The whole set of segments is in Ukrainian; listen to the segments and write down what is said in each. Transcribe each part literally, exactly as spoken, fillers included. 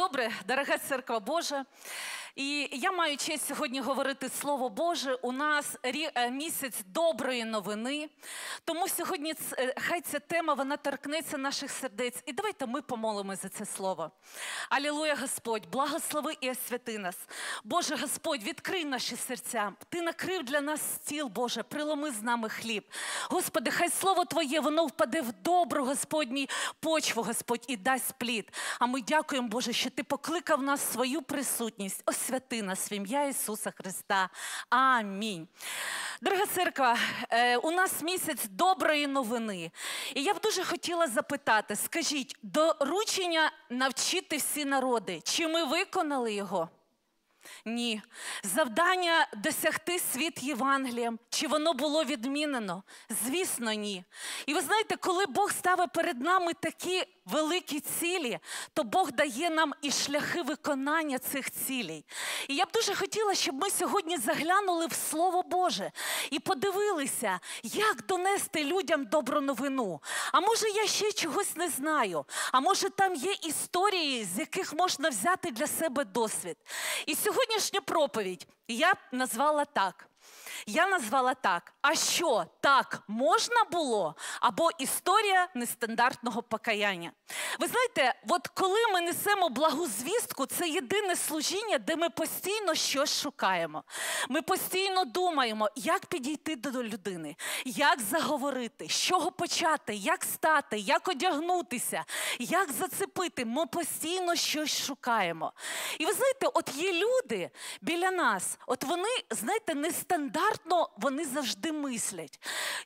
добре, дорога Церква Божа. І я маю честь сьогодні говорити Слово Боже. У нас місяць доброї новини. Тому сьогодні хай ця тема, вона торкнеться наших сердець. І давайте ми помолимо за це слово. Алілуя, Господь, благослови і освяти нас. Боже, Господь, відкрий наші серця. Ти накрив для нас стіл, Боже, приломи з нами хліб. Господи, хай Слово Твоє, воно впаде в добру, Господній, почву, Господь, і дасть плід. А ми дякуємо, Боже, що Ти покликав нас в свою присутність. Освяти нас в ім'я Ісуса Христа. Амінь. Дорога церква, у нас місяць доброї новини. І я б дуже хотіла запитати, скажіть, доручення навчити всі народи, чи ми виконали його? Ні. Завдання досягти світ Євангелієм, чи воно було відмінено? Звісно, ні. І ви знаєте, коли Бог ставить перед нами такі великі цілі, то Бог дає нам і шляхи виконання цих цілей. І я б дуже хотіла, щоб ми сьогодні заглянули в Слово Боже і подивилися, як донести людям добру новину. А може, я ще чогось не знаю, а може, там є історії, з яких можна взяти для себе досвід. І сьогоднішню проповідь я б назвала так. Я назвала так, а що, так можна було? Або історія нестандартного покаяння. Ви знаєте, от коли ми несемо благу звістку, це єдине служіння, де ми постійно щось шукаємо. Ми постійно думаємо, як підійти до людини, як заговорити, з чого почати, як стати, як одягнутися, як зацепити. Ми постійно щось шукаємо. І ви знаєте, от є люди біля нас, от вони, знаєте, нестандартно, вони завжди мислять.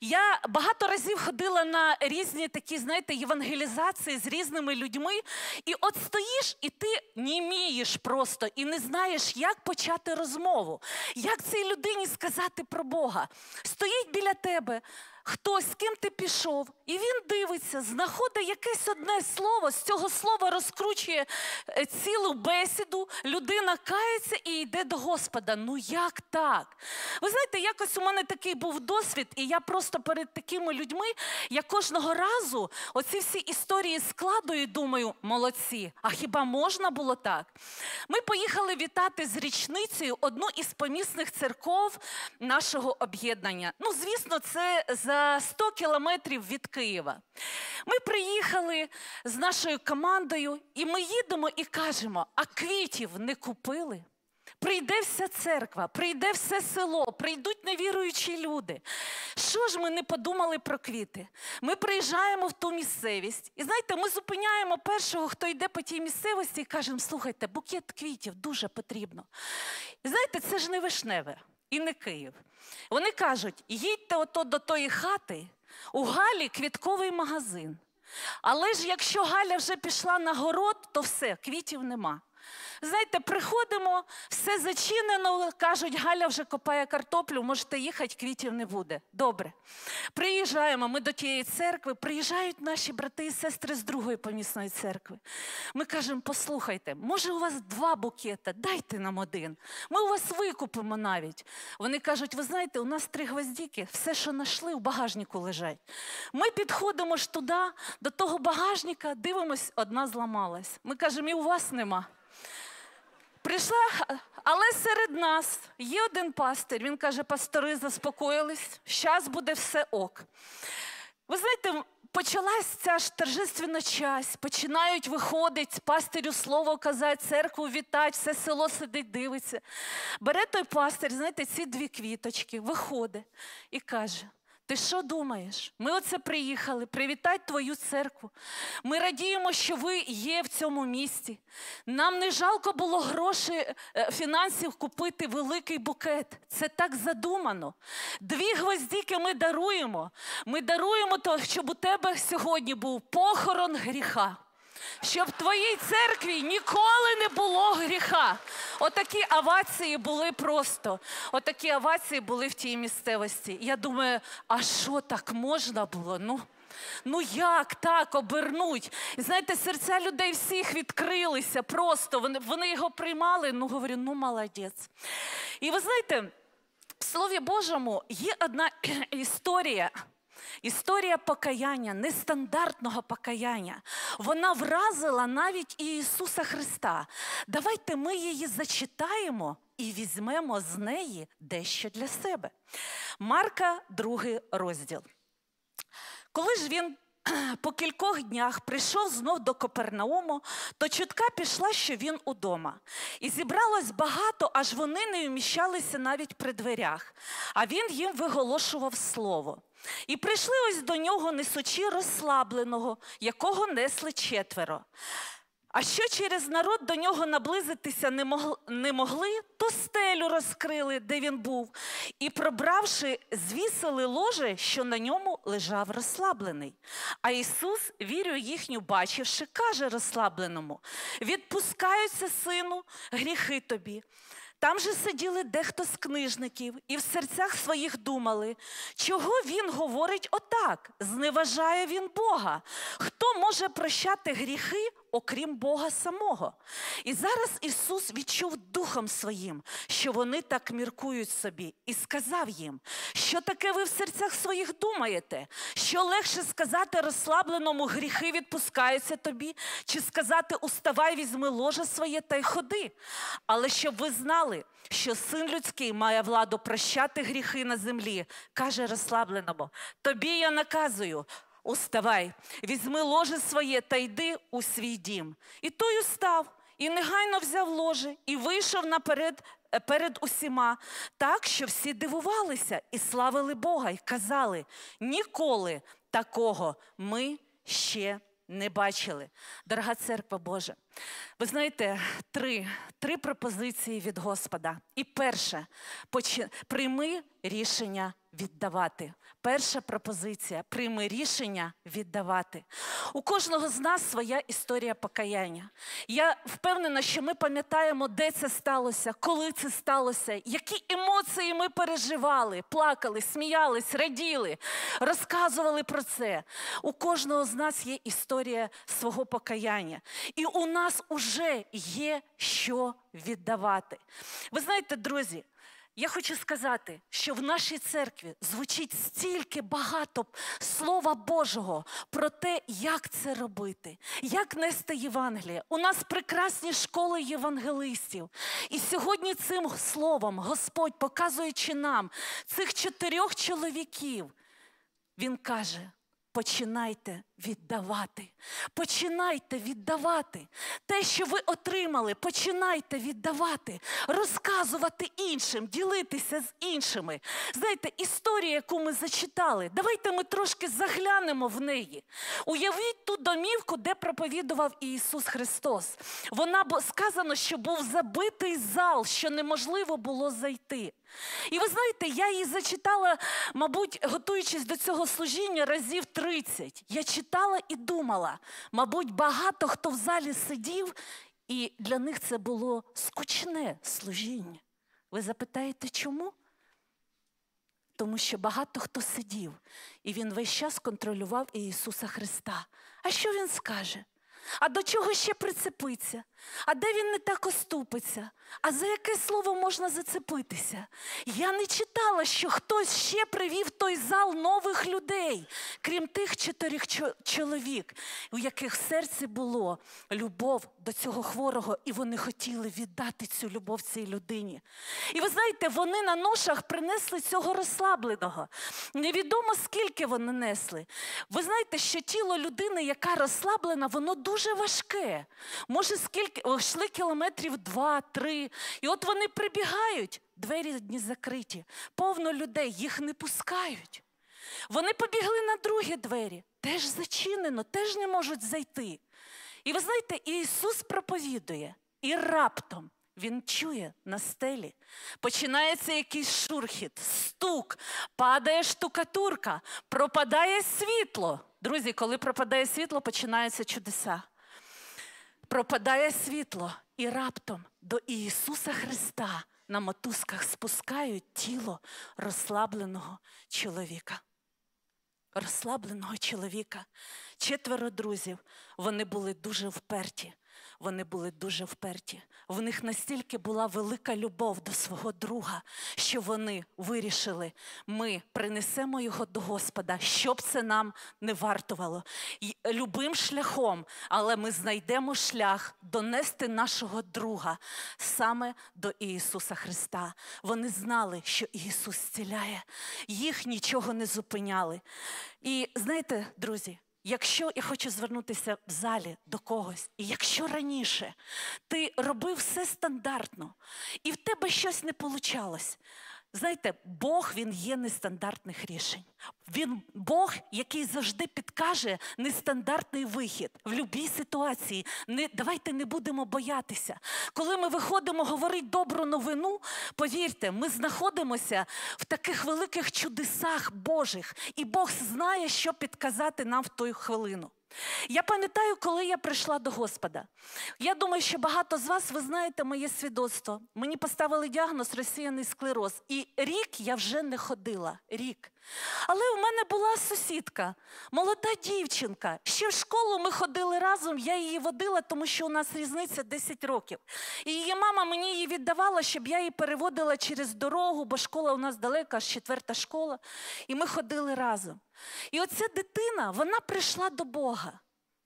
Я багато разів ходила на різні такі, знаєте, євангелізації з різними людьми, і от стоїш, і ти німієш просто, і не знаєш, як почати розмову, як цій людині сказати про Бога. Стоїть біля тебе хтось, з ким ти пішов, і він дивиться, знаходить якесь одне слово, з цього слова розкручує цілу бесіду, людина кається і йде до Господа. Ну як так? Ви знаєте, якось у мене такий був досвід, і я просто перед такими людьми, я кожного разу оці всі історії складую і думаю, молодці, а хіба можна було так? Ми поїхали вітати з річницею одну із помісних церков нашого об'єднання. Ну, звісно, це за сто кілометрів від Києва. Ми приїхали з нашою командою, і ми їдемо і кажемо, а квітів не купили? Прийде вся церква, прийде все село, прийдуть невіруючі люди. Що ж ми не подумали про квіти? Ми приїжджаємо в ту місцевість, і знаєте, ми зупиняємо першого, хто йде по тій місцевості, і кажемо, слухайте, букет квітів дуже потрібно. І знаєте, це ж не Вишневе і не Київ. Вони кажуть, їдьте ото до тої хати, у Галі квітковий магазин. Але ж якщо Галя вже пішла на город, то все, квітів нема. Знаєте, приходимо, все зачинено, кажуть, Галя вже копає картоплю, можете їхати, квітів не буде. Добре. Приїжджаємо ми до тієї церкви, приїжджають наші брати і сестри з другої помісної церкви. Ми кажемо, послухайте, може у вас два букета, дайте нам один. Ми у вас викупимо навіть. Вони кажуть, ви знаєте, у нас три гвоздики, все, що знайшли, в багажнику лежать. Ми підходимо ж туди, до того багажника, дивимось, одна зламалась. Ми кажемо, і у вас нема. Прийшла, але серед нас є один пастир, він каже, пастори заспокоїлись, зараз буде все ок. Ви знаєте, почалась ця ж торжественна часть, починають виходити, пастирю слово казати, церкву вітати, все село сидить, дивиться. Бере той пастир, знаєте, ці дві квіточки, виходить і каже, ти що думаєш? Ми оце приїхали привітати твою церкву. Ми радіємо, що ви є в цьому місті. Нам не жалко було грошей, фінансів купити великий букет. Це так задумано. Дві гвоздики ми даруємо. Ми даруємо то, щоб у тебе сьогодні був похорон гріха. Щоб в твоїй церкві ніколи не було гріха. Отакі овації були просто. Отакі овації були в тій місцевості. Я думаю, а що так можна було? Ну, ну як так обернуть? І знаєте, серця людей всіх відкрилися просто. Вони, вони його приймали, ну говорю, ну молодець. І ви знаєте, в Слові Божому є одна історія, Історія покаяння, нестандартного покаяння, вона вразила навіть і Ісуса Христа. Давайте ми її зачитаємо і візьмемо з неї дещо для себе. Марка, другий розділ. Коли ж він по кількох днях прийшов знов до Капернауму, то чутка пішла, що він удома. І зібралось багато, аж вони не вміщалися навіть при дверях. А він їм виголошував слово. І прийшли ось до нього, несучи розслабленого, якого несли четверо. А що через народ до нього наблизитися не могли, то стелю розкрили, де він був, і, пробравши, звісили ложе, що на ньому лежав розслаблений. А Ісус, вірю їхню бачивши, каже розслабленому: «Відпускаються, сину, гріхи тобі». Там же сиділи дехто з книжників і в серцях своїх думали, чого він говорить отак, зневажає він Бога. Хто може прощати гріхи, окрім Бога самого? І зараз Ісус відчув духом своїм, що вони так міркують собі, і сказав їм: що таке ви в серцях своїх думаєте? Що легше сказати розслабленому: гріхи відпускаються тобі, чи сказати: уставай, візьми ложе своє та й ходи? Але щоб ви знали, що Син людський має владу прощати гріхи на землі, каже розслабленому: тобі я наказую, уставай, візьми ложе своє та йди у свій дім. І той устав, і негайно взяв ложе, і вийшов наперед перед усіма, так, що всі дивувалися і славили Бога, і казали: ніколи такого ми ще не бачили. Дорога церква Божа, ви знаєте, три, три пропозиції від Господа. І перше, почи, прийми рішення віддавати. Перша пропозиція – прийми рішення віддавати. У кожного з нас своя історія покаяння. Я впевнена, що ми пам'ятаємо, де це сталося, коли це сталося, які емоції ми переживали, плакали, сміялись, раділи, розказували про це. У кожного з нас є історія свого покаяння. І у нас уже є що віддавати. Ви знаєте, друзі, я хочу сказати, що в нашій церкві звучить стільки багато Слова Божого про те, як це робити, як нести Євангеліє. У нас прекрасні школи євангелистів. І сьогодні цим словом Господь, показуючи нам цих чотирьох чоловіків, Він каже: починайте віддавати. Починайте віддавати. Те, що ви отримали, починайте віддавати. Розказувати іншим, ділитися з іншими. Знаєте, історія, яку ми зачитали, давайте ми трошки заглянемо в неї. Уявіть ту домівку, де проповідував Ісус Христос. Вона, сказано, що був забитий зал, що неможливо було зайти. І ви знаєте, я її зачитала, мабуть, готуючись до цього служіння, разів тридцять. Я читала і думала, мабуть, багато хто в залі сидів, і для них це було скучне служіння. Ви запитаєте, чому? Тому що багато хто сидів, і він весь час контролював Ісуса Христа. А що він скаже? А до чого ще прицепиться? А де він не так оступиться? А за яке слово можна зацепитися? Я не читала, що хтось ще привів в той зал нових людей, крім тих чотирьох чоловік, у яких в серці було любов до цього хворого, і вони хотіли віддати цю любов цій людині. І ви знаєте, вони на ношах принесли цього розслабленого. Невідомо, скільки вони несли. Ви знаєте, що тіло людини, яка розслаблена, воно дуже важке. Може, скільки йшли кілометрів два-три. І от вони прибігають, двері одні закриті, повно людей, їх не пускають. Вони побігли на другі двері, теж зачинено, теж не можуть зайти. І ви знаєте, Ісус проповідує, і раптом Він чує на стелі. Починається якийсь шурхіт, стук, падає штукатурка, пропадає світло. Друзі, коли пропадає світло, починаються чудеса. Пропадає світло, і раптом до Ісуса Христа на мотузках спускають тіло розслабленого чоловіка. Розслабленого чоловіка. Четверо друзів, вони були дуже вперті. вони були дуже вперті. В них настільки була велика любов до свого друга, що вони вирішили, ми принесемо його до Господа, що б це нам не вартувало. І любим шляхом, але ми знайдемо шлях донести нашого друга саме до Ісуса Христа. Вони знали, що Ісус зціляє. Їх нічого не зупиняли. І знаєте, друзі, якщо, я хочу звернутися в залі до когось, і якщо раніше ти робив все стандартно, і в тебе щось не получалось, знаєте, Бог, Він є нестандартних рішень. Він Бог, який завжди підкаже нестандартний вихід в будь-якій ситуації. Не, давайте не будемо боятися. Коли ми виходимо говорити добру новину, повірте, ми знаходимося в таких великих чудесах Божих. І Бог знає, що підказати нам в ту хвилину. Я пам'ятаю, коли я прийшла до Господа. Я думаю, що багато з вас, ви знаєте моє свідоцтво. Мені поставили діагноз розсіяний склероз. І рік я вже не ходила. Рік. Але в мене була сусідка, молода дівчинка. Ще в школу ми ходили разом, я її водила, тому що у нас різниця десять років. І її мама мені її віддавала, щоб я її переводила через дорогу, бо школа у нас далека, аж четверта школа. І ми ходили разом. І оця дитина, вона прийшла до Бога.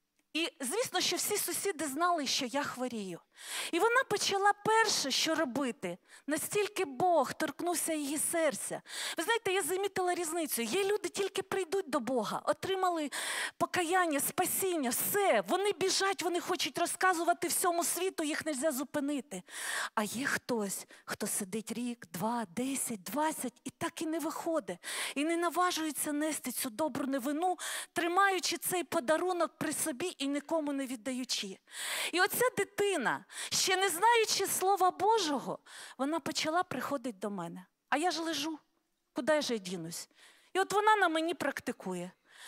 І, звісно, що всі сусіди знали, що я хворію. І вона почала перше, що робити. Настільки Бог торкнувся її серця. Ви знаєте, я замітила різницю. Є люди, тільки прийдуть до Бога, отримали покаяння, спасіння, все. Вони біжать, вони хочуть розказувати всьому світу, їх не можна зупинити. А є хтось, хто сидить рік, два, десять, двадцять і так і не виходить. І не наважується нести цю добру новину, тримаючи цей подарунок при собі і нікому не віддаючи. І оця дитина, ще не знаючи Слова Божого, вона почала приходити до мене. А я ж лежу, куди я ж дінусь? І от вона на мені практикує.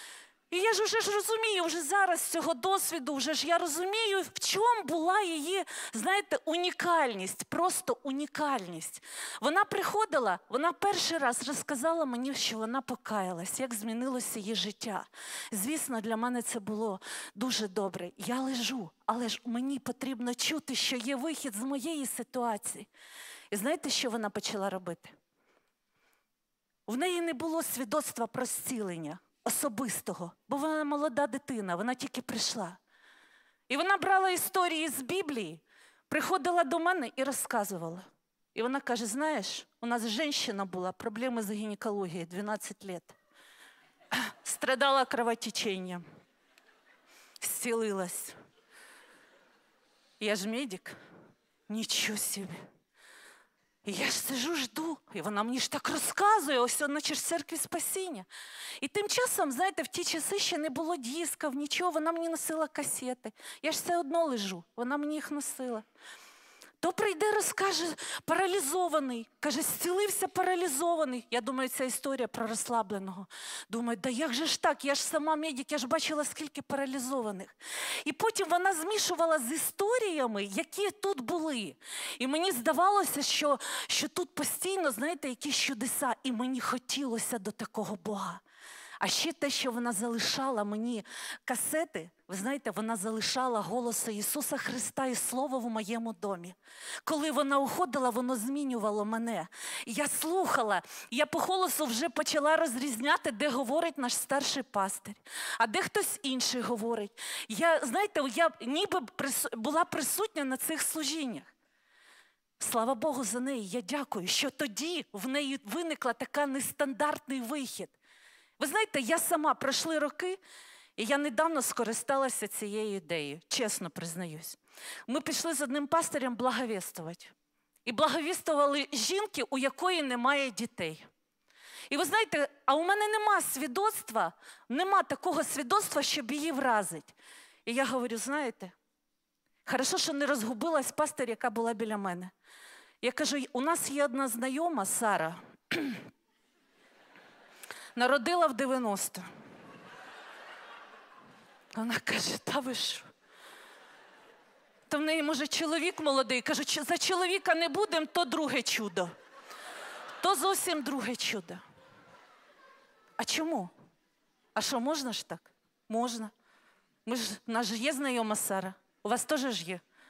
І я ж вже ж розумію, вже зараз з цього досвіду, вже ж я розумію, в чому була її, знаєте, унікальність, просто унікальність. Вона приходила, вона перший раз розказала мені, що вона покаялась, як змінилося її життя. Звісно, для мене це було дуже добре. Я лежу, але ж мені потрібно чути, що є вихід з моєї ситуації. І знаєте, що вона почала робити? В неї не було свідоцтва про зцілення особистого, бо вона молода дитина, вона тільки прийшла. І вона брала історії з Біблії, приходила до мене і розказувала. І вона каже, знаєш, у нас жінка була, проблеми з гінекологією, дванадцять років. Страдала кровотеченням, зцілилась. Я ж медик, нічого собі. І я ж сижу, жду, і вона мені ж так розказує, ось наче ж церкві спасіння. І тим часом, знаєте, в ті часи ще не було дисків, нічого, вона мені носила касети. Я ж все одно лежу, вона мені їх носила. То прийде, розкаже, паралізований. Каже, зцілився паралізований. Я думаю, ця історія про розслабленого. Думаю, да як же ж так? Я ж сама медик, я ж бачила, скільки паралізованих. І потім вона змішувала з історіями, які тут були. І мені здавалося, що, що тут постійно, знаєте, якісь чудеса. І мені хотілося до такого Бога. А ще те, що вона залишала мені касети, ви знаєте, вона залишала голосу Ісуса Христа і Слово в моєму домі. Коли вона уходила, воно змінювало мене. Я слухала, я по голосу вже почала розрізняти, де говорить наш старший пастир, а де хтось інший говорить. Я, знаєте, я ніби була присутня на цих служіннях. Слава Богу за неї, я дякую, що тоді в неї виникла така нестандартний вихід. Ви знаєте, я сама, пройшли роки, і я недавно скористалася цією ідеєю, чесно признаюсь. Ми пішли з одним пастирем благовістувати. І благовістували жінки, у якої немає дітей. І ви знаєте, а у мене нема свідоцтва, нема такого свідоцтва, щоб її вразить. І я говорю, знаєте, хорошо, що не розгубилась пастир, яка була біля мене. Я кажу, у нас є одна знайома, Сара, народила в дев'яносто. Вона каже, та ви що? То в неї, може, чоловік молодий. Кажу, за чоловіка не будемо, то друге чудо. То зовсім друге чудо. А чому? А що, можна ж так? Можна. Ми ж, у нас ж є знайома Сара. У вас теж ж є.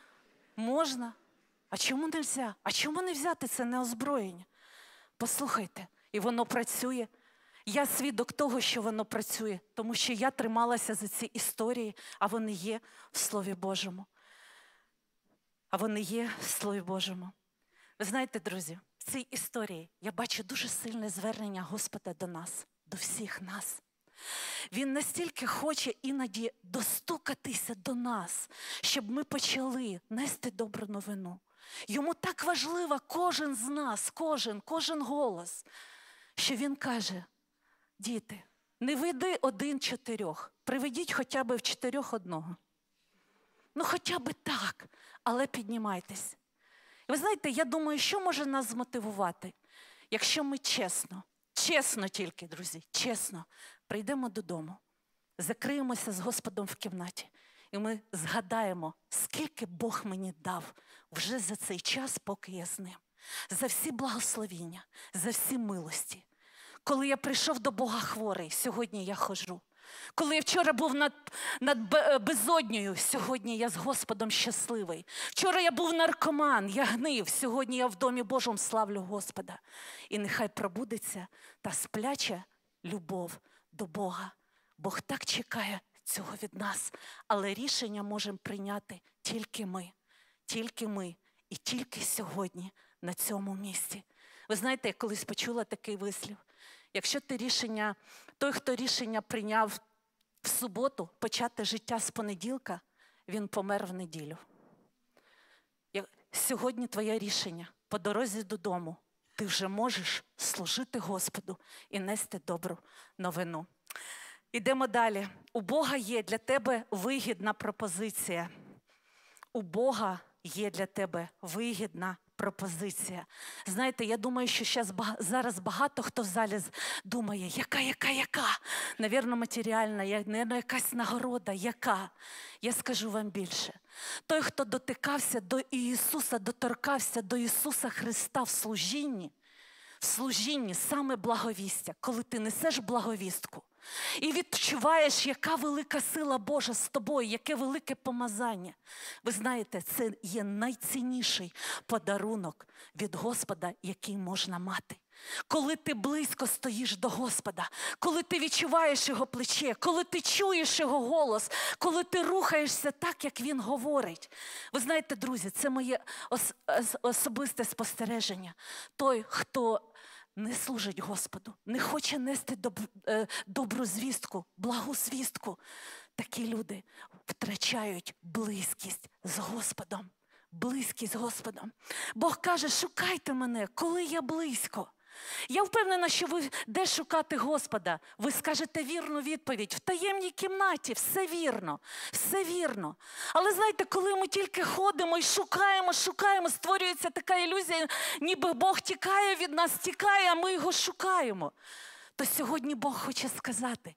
Можна. А чому не можна? А чому не взяти це неозброєння? Послухайте, і воно працює. Я свідок того, що воно працює, тому що я трималася за ці історії, а вони є в Слові Божому. А вони є в Слові Божому. Ви знаєте, друзі, в цій історії я бачу дуже сильне звернення Господа до нас, до всіх нас. Він настільки хоче іноді достукатися до нас, щоб ми почали нести добру новину. Йому так важливо кожен з нас, кожен, кожен голос, що він каже: діти, не веди один чотирьох, приведіть хоча б в чотирьох одного. Ну хоча б так, але піднімайтесь. І ви знаєте, я думаю, що може нас змотивувати, якщо ми чесно, чесно тільки, друзі, чесно, прийдемо додому, закриємося з Господом в кімнаті, і ми згадаємо, скільки Бог мені дав вже за цей час, поки я з ним. За всі благословіння, за всі милості. Коли я прийшов до Бога хворий, сьогодні я ходжу. Коли я вчора був над, над безоднею, сьогодні я з Господом щасливий. Вчора я був наркоман, я гнив, сьогодні я в Домі Божому славлю Господа. І нехай пробудеться та спляча любов до Бога. Бог так чекає цього від нас, але рішення можемо прийняти тільки ми. Тільки ми і тільки сьогодні на цьому місці. Ви знаєте, я колись почула такий вислів. Якщо ти рішення, той, хто рішення прийняв в суботу почати життя з понеділка, він помер в неділю. Сьогодні твоє рішення по дорозі додому. Ти вже можеш служити Господу і нести добру новину. Ідемо далі. У Бога є для тебе вигідна пропозиція. У Бога є для тебе вигідна пропозиція. Знаєте, я думаю, що зараз багато хто в залі думає, яка, яка, яка? Навірно, матеріальна, навірно, якась нагорода, яка? Я скажу вам більше. Той, хто дотикався до Ісуса, доторкався до Ісуса Христа в служінні, в служінні саме благовістя, коли ти несеш благовістку, і відчуваєш, яка велика сила Божа з тобою, яке велике помазання. Ви знаєте, це є найцінніший подарунок від Господа, який можна мати. Коли ти близько стоїш до Господа, коли ти відчуваєш Його плече, коли ти чуєш Його голос, коли ти рухаєшся так, як Він говорить. Ви знаєте, друзі, це моє ос- особисте спостереження. Той, хто не служить Господу, не хоче нести доб, е, добру звістку, благу звістку, такі люди втрачають близькість з Господом. Близькість з Господом. Бог каже, шукайте мене, коли я близько. Я впевнена, що ви де шукати Господа? Ви скажете вірну відповідь. В таємній кімнаті все вірно, все вірно. Але знаєте, коли ми тільки ходимо і шукаємо, шукаємо, створюється така ілюзія, ніби Бог тікає від нас, тікає, а ми його шукаємо. То сьогодні Бог хоче сказати,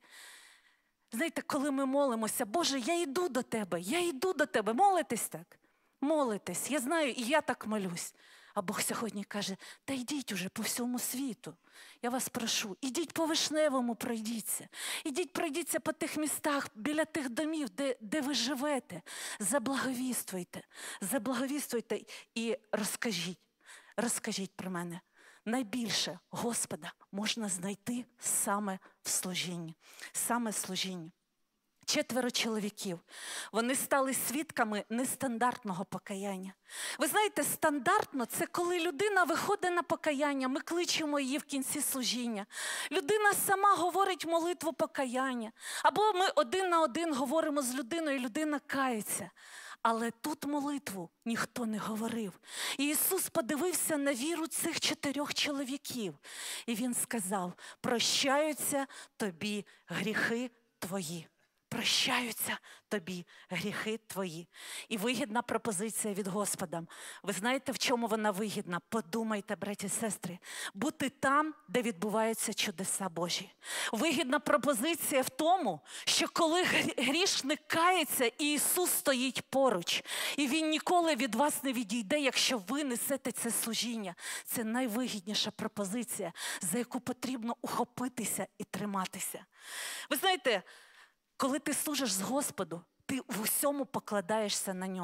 знаєте, коли ми молимося, Боже, я йду до Тебе, я йду до Тебе. Молитесь так? Молитесь. Я знаю, і я так молюсь. А Бог сьогодні каже, та йдіть уже по всьому світу. Я вас прошу, ідіть по Вишневому, пройдіться. Ідіть, пройдіться по тих містах, біля тих домів, де, де ви живете. Заблаговіствуйте, заблаговіствуйте і розкажіть, розкажіть про мене. Найбільше Господа можна знайти саме в служінні, саме в служінні. Четверо чоловіків. Вони стали свідками нестандартного покаяння. Ви знаєте, стандартно – це коли людина виходить на покаяння, ми кличемо її в кінці служіння. Людина сама говорить молитву покаяння. Або ми один на один говоримо з людиною, і людина кається. Але тут молитву ніхто не говорив. І Ісус подивився на віру цих чотирьох чоловіків. І Він сказав, прощаються тобі гріхи твої. Прощаються тобі гріхи твої. І вигідна пропозиція від Господа. Ви знаєте, в чому вона вигідна? Подумайте, браті і сестри. Бути там, де відбуваються чудеса Божі. Вигідна пропозиція в тому, що коли грішник кається, і Ісус стоїть поруч. І Він ніколи від вас не відійде, якщо ви несете це служіння. Це найвигідніша пропозиція, за яку потрібно ухопитися і триматися. Ви знаєте, коли ти служиш з Господу, ти в усьому покладаєшся на Нього.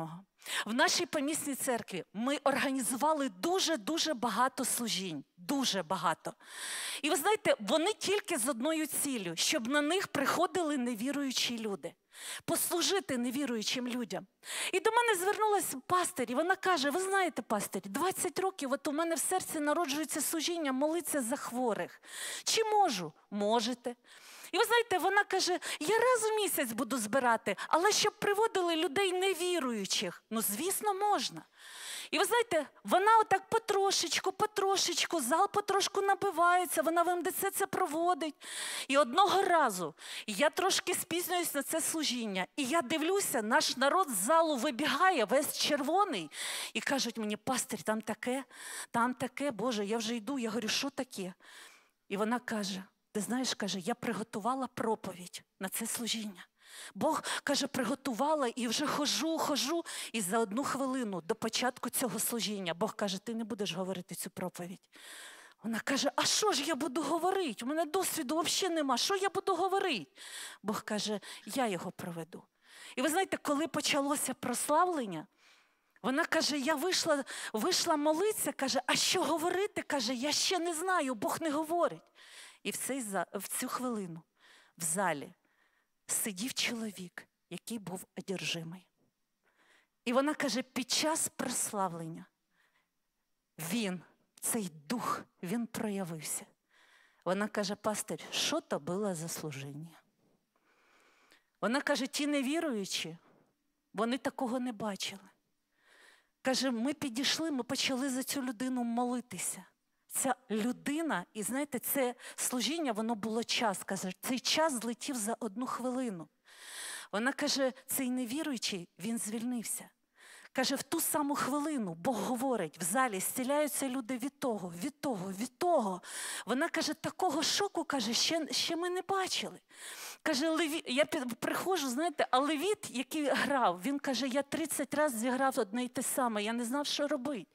В нашій помісній церкві ми організували дуже-дуже багато служінь. Дуже багато. І ви знаєте, вони тільки з одною ціллю, щоб на них приходили невіруючі люди. Послужити невіруючим людям. І до мене звернулася пастир, і вона каже, ви знаєте, пастир, двадцять років от у мене в серці народжується служіння молитися за хворих. Чи можу? Можете. І ви знаєте, вона каже, я раз у місяць буду збирати, але щоб приводили людей невіруючих. Ну, звісно, можна. І ви знаєте, вона отак потрошечку, потрошечку, зал потрошку набивається, вона в ем де це це проводить. І одного разу я трошки спізнююсь на це служіння, і я дивлюся, наш народ з залу вибігає, весь червоний, і кажуть мені, пастир, там таке, там таке, Боже, я вже йду, я говорю, що таке? І вона каже, ти знаєш, каже, я приготувала проповідь на це служіння. Бог, каже, приготувала і вже хожу, хожу, і за одну хвилину до початку цього служіння Бог каже, ти не будеш говорити цю проповідь. Вона каже, а що ж я буду говорити? У мене досвіду взагалі нема, що я буду говорити? Бог каже, я його проведу. І ви знаєте, коли почалося прославлення, вона каже, я вийшла, вийшла молитися, каже, а що говорити? Каже, я ще не знаю, Бог не говорить. І в, цей, в цю хвилину в залі сидів чоловік, який був одержимий. І вона каже, під час прославлення він, цей дух, він проявився. Вона каже, пастир, що то було за служіння? Вона каже, ті невіруючі, вони такого не бачили. Каже, ми підійшли, ми почали за цю людину молитися. Ця людина, і знаєте, це служіння, воно було час. Каже, цей час злетів за одну хвилину. Вона каже, цей невіруючий, він звільнився. Каже, в ту саму хвилину Бог говорить, в залі зціляються люди від того, від того, від того. Вона каже, такого шоку, каже, ще, ще ми не бачили. Каже, Леві... я приходжу, знаєте, а Левіт, який грав, він каже, я тридцять разів зіграв одне й те саме, я не знав, що робити.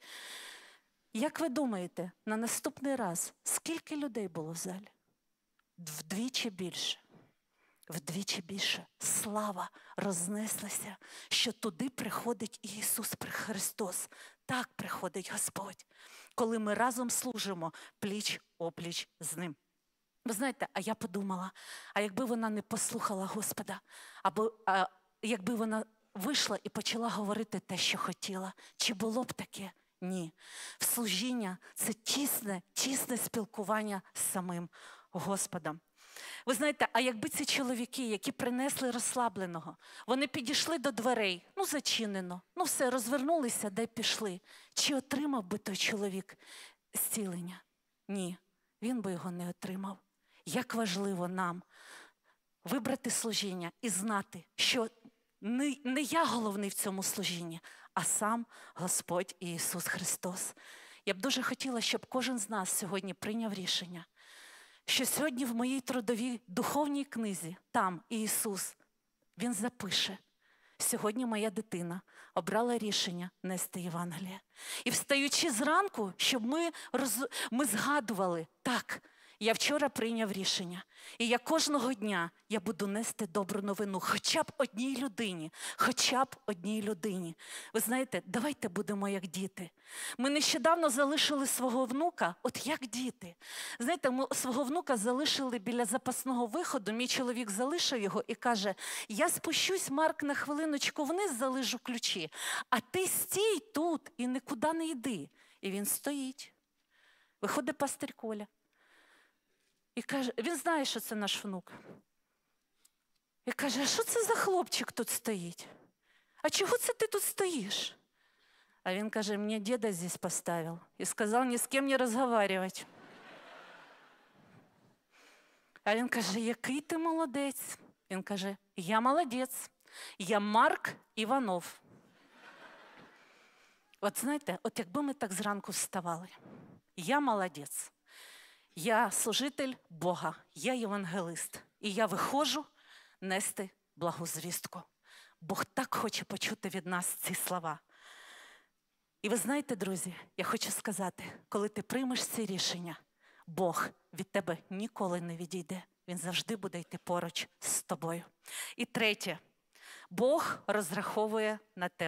Як ви думаєте, на наступний раз, скільки людей було в залі? Вдвічі більше. Вдвічі більше. Слава рознеслася, що туди приходить Ісус Христос. Так приходить Господь, коли ми разом служимо пліч-опліч з Ним. Ви знаєте, а я подумала, а якби вона не послухала Господа, або а, якби вона вийшла і почала говорити те, що хотіла, чи було б таке? Ні. В служіння – це тісне, тісне спілкування з самим Господом. Ви знаєте, а якби ці чоловіки, які принесли розслабленого, вони підійшли до дверей, ну зачинено, ну все, розвернулися, де пішли. Чи отримав би той чоловік зцілення? Ні, він би його не отримав. Як важливо нам вибрати служіння і знати, що не, не я головний в цьому служінні, а сам Господь Ісус Христос. Я б дуже хотіла, щоб кожен з нас сьогодні прийняв рішення, що сьогодні в моїй трудовій духовній книзі, там Ісус, Він запише, сьогодні моя дитина обрала рішення нести Євангеліє. І встаючи зранку, щоб ми, роз... ми згадували, так, я вчора прийняв рішення, і я кожного дня я буду нести добру новину, хоча б одній людині, хоча б одній людині. Ви знаєте, давайте будемо як діти. Ми нещодавно залишили свого внука, от як діти. Знаєте, ми свого внука залишили біля запасного виходу, мій чоловік залишив його і каже, я спущусь, Марк, на хвилиночку вниз, залежу ключі, а ти стій тут і нікуди не йди. І він стоїть. Виходить пастир Коля. І каже, він знає, що це наш внук. І каже, а що це за хлопчик тут стоїть? А чого це ти тут стоїш? А він каже, мені діда здесь поставив і сказав ні з ким не розмовляти. А він каже, який ти молодець? Він каже, я молодець, я Марк Іванов. От знаєте, от якби ми так зранку вставали, я молодець. Я служитель Бога, я євангелист, і я виходжу нести благу звістку. Бог так хоче почути від нас ці слова. І ви знаєте, друзі, я хочу сказати, коли ти приймеш ці рішення, Бог від тебе ніколи не відійде. Він завжди буде йти поруч з тобою. І третє, Бог розраховує на тебе.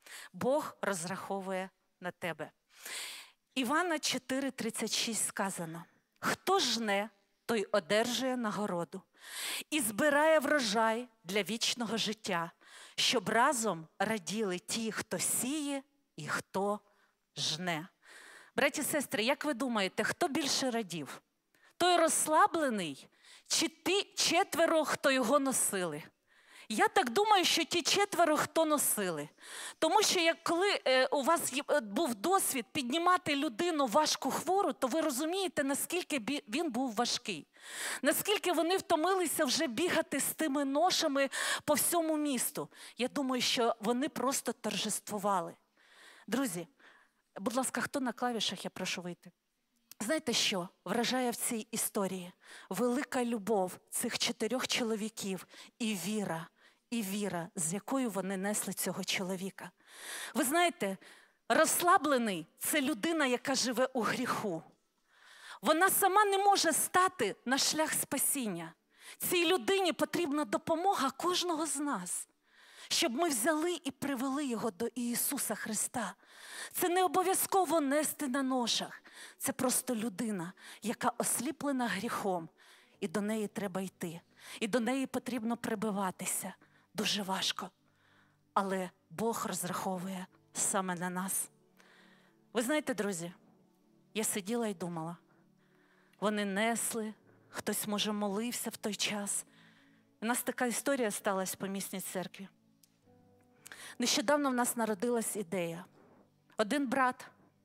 Бог розраховує на тебе. Івана чотири тридцять шість сказано: «Хто жне, той одержує нагороду і збирає врожай для вічного життя, щоб разом раділи ті, хто сіє і хто жне». Браті і сестри, як ви думаєте, хто більше радів? Той розслаблений чи ті четверо, хто його носили? Я так думаю, що ті четверо, хто носили. Тому що як коли е, у вас є, е, був досвід піднімати людину важку хвору, то ви розумієте, наскільки бі, він був важкий. Наскільки вони втомилися вже бігати з тими ношами по всьому місту. Я думаю, що вони просто торжествували. Друзі, будь ласка, хто на клавішах, я прошу вийти. Знаєте що вражає в цій історії? Велика любов цих чотирьох чоловіків і віра, і віра, з якою вони несли цього чоловіка. Ви знаєте, розслаблений – це людина, яка живе у гріху. Вона сама не може стати на шлях спасіння. Цій людині потрібна допомога кожного з нас, щоб ми взяли і привели його до Ісуса Христа. Це не обов'язково нести на ношах. Це просто людина, яка осліплена гріхом, і до неї треба йти. І до неї потрібно прибиватися. Дуже важко. Але Бог розраховує саме на нас. Ви знаєте, друзі, я сиділа і думала. Вони несли, хтось, може, молився в той час. У нас така історія сталася в помісній церкві. Нещодавно в нас народилась ідея. Один брат,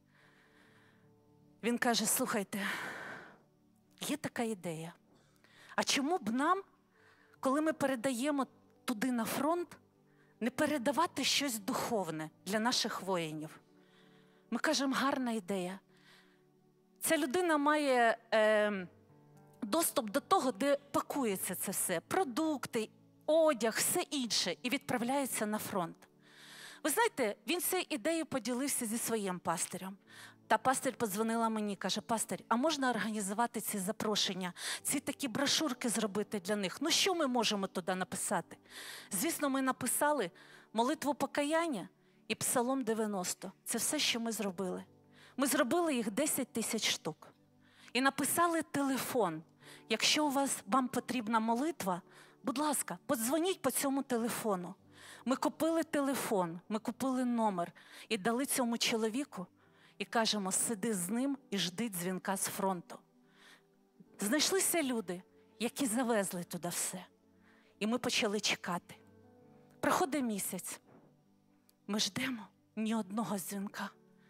він каже: слухайте, є така ідея. А чому б нам, коли ми передаємо туди на фронт, не передавати щось духовне для наших воїнів? Ми кажемо: гарна ідея. Ця людина має е, доступ до того, де пакується це все. Продукти, одяг, все інше. І відправляється на фронт. Ви знаєте, він цією ідеєю поділився зі своїм пастирем. Та пастир подзвонила мені, каже: пастир, а можна організувати ці запрошення, ці такі брошурки зробити для них? Ну що ми можемо туди написати? Звісно, ми написали молитву покаяння і Псалом дев'яносто. Це все, що ми зробили. Ми зробили їх десять тисяч штук. І написали телефон. Якщо у вас, вам потрібна молитва, будь ласка, подзвоніть по цьому телефону. Ми купили телефон, ми купили номер і дали цьому чоловіку. І кажемо: сиди з ним і жди дзвінка з фронту. Знайшлися люди, які завезли туди все. І ми почали чекати. Проходить місяць. Ми ждемо ні одного дзвінка.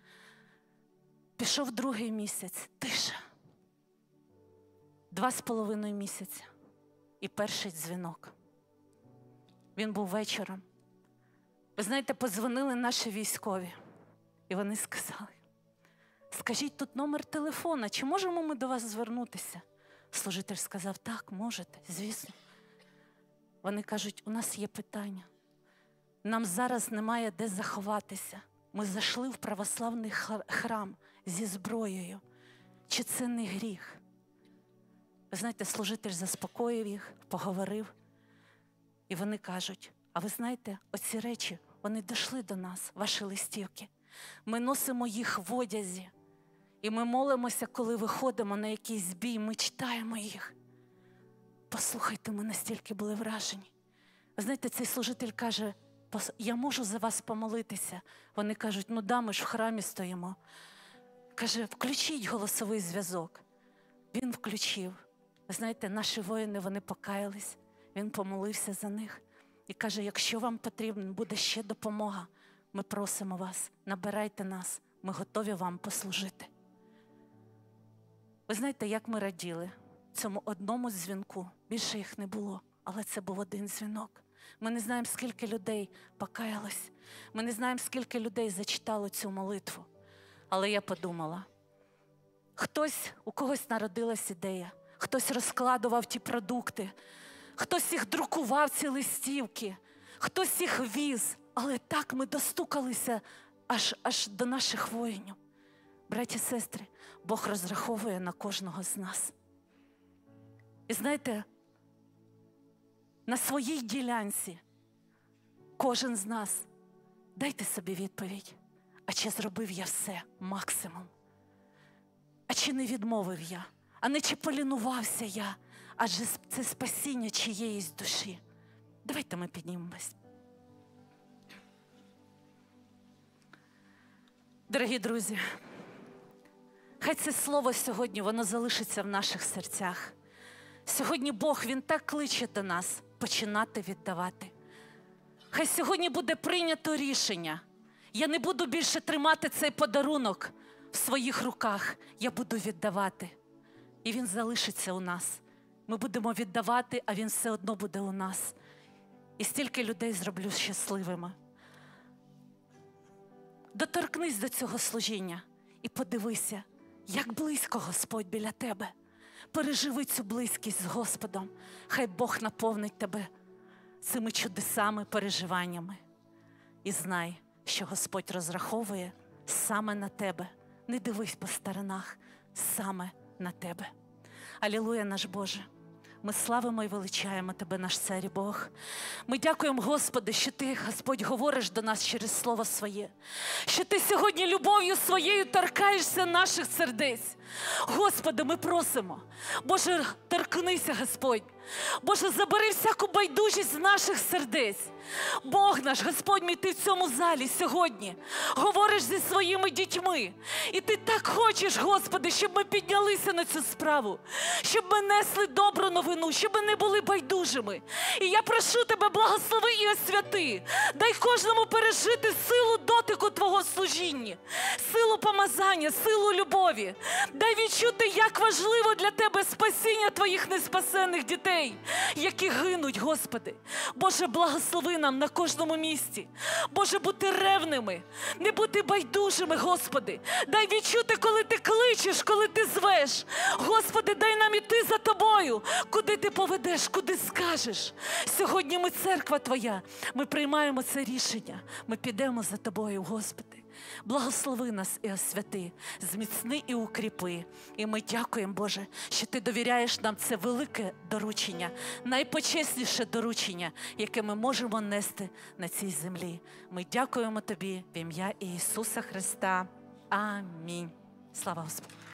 Пішов другий місяць. Тиша. Два з половиною місяця. І перший дзвінок. Він був вечором. Ви знаєте, подзвонили наші військові. І вони сказали: скажіть тут номер телефона, чи можемо ми до вас звернутися? Служитель сказав: так, можете, звісно. Вони кажуть: у нас є питання. Нам зараз немає де заховатися. Ми зайшли в православний храм зі зброєю. Чи це не гріх? Ви знаєте, служитель заспокоїв їх, поговорив. І вони кажуть: а ви знаєте, оці речі, вони дійшли до нас, ваші листівки. Ми носимо їх в одязі. І ми молимося, коли виходимо на якийсь бій, ми читаємо їх. Послухайте, ми настільки були вражені. Ви знаєте, цей служитель каже: я можу за вас помолитися. Вони кажуть: ну да, ми ж в храмі стоїмо. Каже: включіть голосовий зв'язок. Він включив. Ви знаєте, наші воїни, вони покаялись. Він помолився за них. І каже: якщо вам потрібна буде ще допомога, ми просимо вас, набирайте нас, ми готові вам послужити. Ви знаєте, як ми раділи цьому одному дзвінку? Більше їх не було, але це був один дзвінок. Ми не знаємо, скільки людей покаялось. Ми не знаємо, скільки людей зачитало цю молитву. Але я подумала, хтось, у когось народилась ідея, хтось розкладував ті продукти, хтось їх друкував, ці листівки, хтось їх віз. Але так ми достукалися аж, аж до наших воїнів. Браті і сестри, Бог розраховує на кожного з нас. І знаєте, на своїй ділянці кожен з нас Дайте собі відповідь. А чи зробив я все максимум? А чи не відмовив я? А не чи полінувався я? Адже це спасіння чиєїсь душі. Давайте ми піднімемось. Дорогі друзі, хай це слово сьогодні, воно залишиться в наших серцях. Сьогодні Бог, Він так кличе до нас починати віддавати. Хай сьогодні буде прийнято рішення. Я не буду більше тримати цей подарунок в своїх руках. Я буду віддавати. І він залишиться у нас. Ми будемо віддавати, а він все одно буде у нас. І стільки людей зроблю щасливими. Доторкнись до цього служіння і подивися, як близько Господь біля тебе. Переживи цю близькість з Господом. Хай Бог наповнить тебе цими чудесами, переживаннями. І знай, що Господь розраховує саме на тебе. Не дивись по сторонах, саме на тебе. Алілуя, наш Боже! Ми славимо і величаємо Тебе, наш Цар і Бог. Ми дякуємо, Господи, що Ти, Господь, говориш до нас через Слово Своє. Що Ти сьогодні любов'ю Своєю торкаєшся наших сердець. Господи, ми просимо. Боже, торкнися, Господь. Боже, забери всяку байдужість з наших сердець. Бог наш, Господь мій, Ти в цьому залі сьогодні говориш зі своїми дітьми. І Ти так хочеш, Господи, щоб ми піднялися на цю справу, щоб ми несли добру новину, щоб ми не були байдужими. І я прошу Тебе, благослови і освяти. Дай кожному пережити силу дотику Твого служіння, силу помазання, силу любові. Дай відчути, як важливо для Тебе спасіння Твоїх неспасених дітей, які гинуть, Господи. Боже, благослови нам на кожному місці. Боже, бути ревними, не бути байдужими, Господи. Дай відчути, коли Ти кличеш, коли Ти звеш. Господи, дай нам іти за Тобою, куди Ти поведеш, куди скажеш. Сьогодні ми церква Твоя, ми приймаємо це рішення. Ми підемо за Тобою, Господи. Благослови нас і освяти, зміцни і укріпи. І ми дякуємо, Боже, що Ти довіряєш нам це велике доручення, найпочесніше доручення, яке ми можемо нести на цій землі. Ми дякуємо Тобі в ім'я Ісуса Христа. Амінь. Слава Господу.